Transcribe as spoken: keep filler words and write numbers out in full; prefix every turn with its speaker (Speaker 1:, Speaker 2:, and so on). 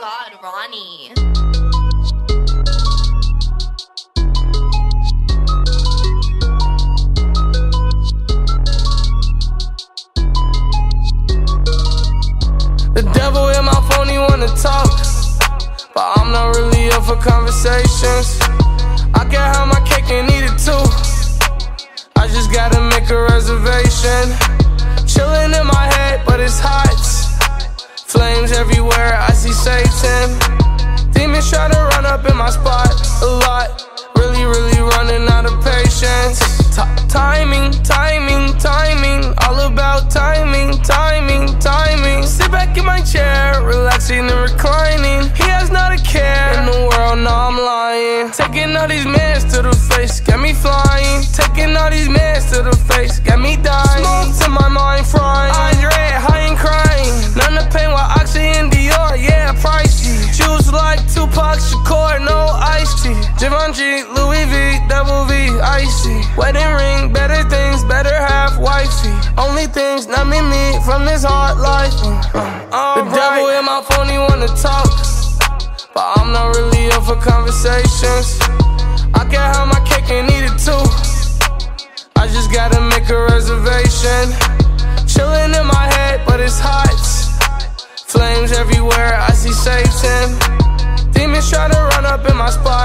Speaker 1: God, Ronnie.
Speaker 2: The devil in my phone, he wanna talk, but I'm not really up for conversations. I can have my cake and eat it too. I just gotta make a reservation. Chillin' in my head, but it's hot. Flames everywhere, I see Satan. Demons try to run up in my spot a lot. Really, really running out of patience. T timing, timing, timing. All about timing, timing, timing. Sit back in my chair, relaxing and reclining. He has not a care in the world, no, I'm lying. Taking all these mans to the face, got me flying. Taking all these mans to the face, got me dying. Smoke to my mind frying. Andre, high and crying. None to pain while Oxy and Dior, yeah, pricey. Juice like Tupac Shakur, no iced tea. Givenchy, Louis V, double V, icy. Wedding ring, better things, better half wifey. Only things numbing me from this hard life. uh, The right. Devil in my phone, he wanna talk, but I'm not really up for conversations. I can have my cake and eat it too. I just gotta make a reservation. Chillin' in my head, but it's hot. Flames everywhere, I see Satan. Demons try to run up in my spot